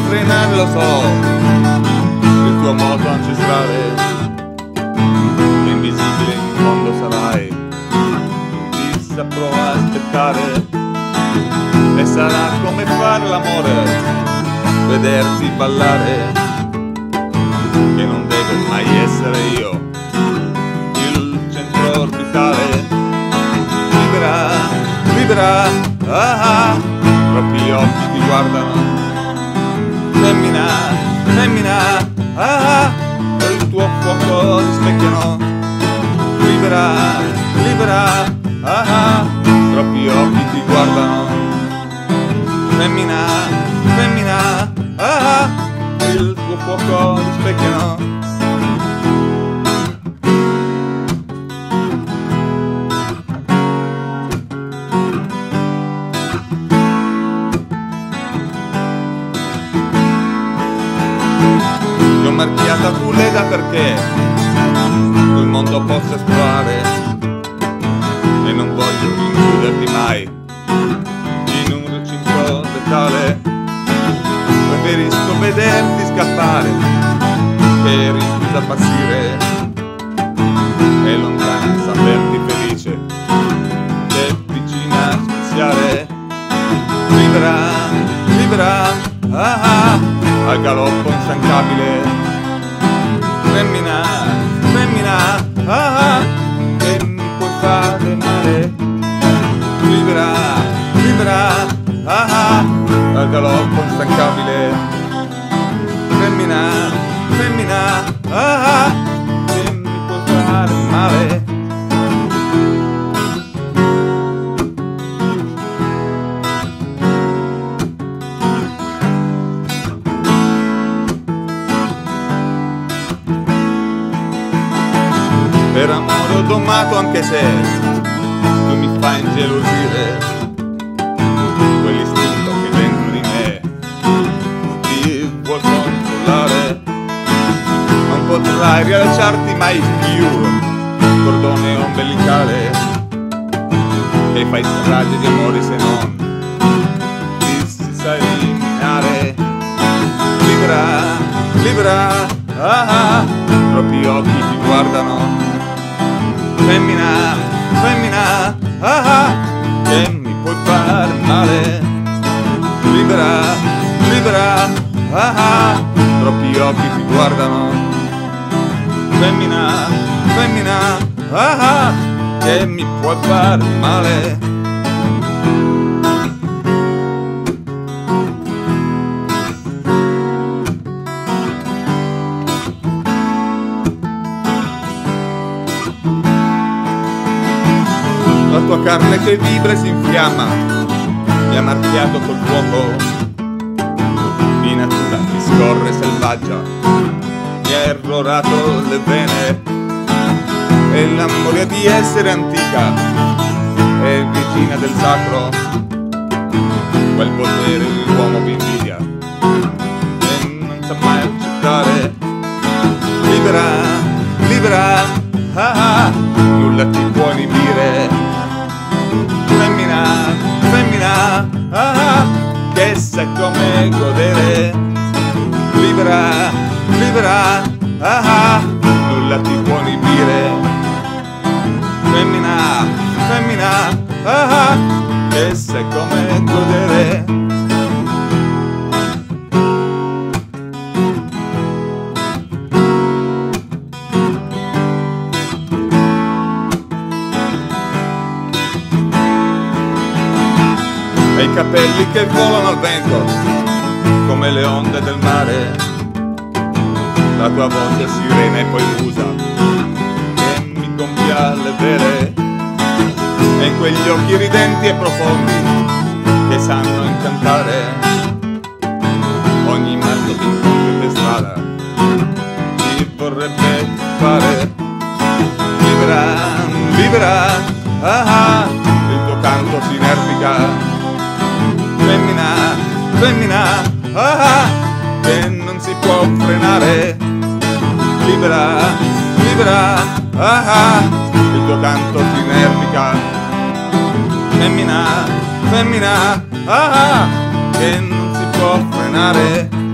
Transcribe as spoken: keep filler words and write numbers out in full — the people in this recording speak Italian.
frenare, lo so, il tuo moto ancestrale, che invisibile in fondo sarai, ti saprò aspettare, e sarà come fare l'amore, vederti ballare, che non devo mai essere io il centro orbitale. Libera, libera, ah ah, troppi occhi ti guardano. Femmina, femmina, ah ah, il tuo fuoco rispecchiano. Libera, libera, ah ah, troppi occhi ti guardano. Femmina, femmina, ah ah, il tuo fuoco rispecchiano. Ti ho marchiata tu l'eda perché il mondo possa esplorare, e non voglio rinchiuderti mai in un recinto letale. Preferisco vederti scappare che rinchiusa passire, e lontana saperti felice che vicina asfissiare. Libera, libera, ah ah, al galoppo instancabile. Femmina, femmina, ah ah, che mi puoi fare male. Libera, libera, ah ah, al galoppo instancabile. Femmina, femmina, ah ah, che mi puoi fare male. Per amore ho domato, anche se tu mi fai ingelosire, quell'istinto che dentro di me ti vuol controllare. Non potrai riallacciarti mai più, cordone ombelicale, che fai strage di amori se non ti si sai eliminare. Libera, libera, ah ah, troppi occhi ti guardano. Femmina, femmina, ah ah, che mi puoi fare male. Libera, libera, ah ah, troppi occhi ti guardano. Femmina, femmina, ah ah, che mi puoi fare male. La tua carne che vibra e si infiamma mi ha marchiato col fuoco di natura che scorre selvaggia, mi ha errorato le vene, e la memoria di essere antica e vicina del sacro, quel potere l'uomo vi invidia e non sa mai accettare. Libera, libera, ah ah, nulla ti può inibire. Femmina, femmina, ah ah, che sa come godere. Libera, libera, ah ah, nulla ti può inibire. Femmina, femmina, ah ah, che sa come godere. E i capelli che volano al vento come le onde del mare, la tua voce sirena e poi musa che mi compia le vere, e in quegli occhi ridenti e profondi che sanno incantare ogni matto che incontri per strada ti vorrebbe fare. Libera, libera, ah ah, il tuo canto si inerpica. Femmina, femmina, ah ah, che non si può frenare. Libera, libera, ah ah, il tuo canto ti inerpica. Femmina, femmina, ah ah, che non si può frenare.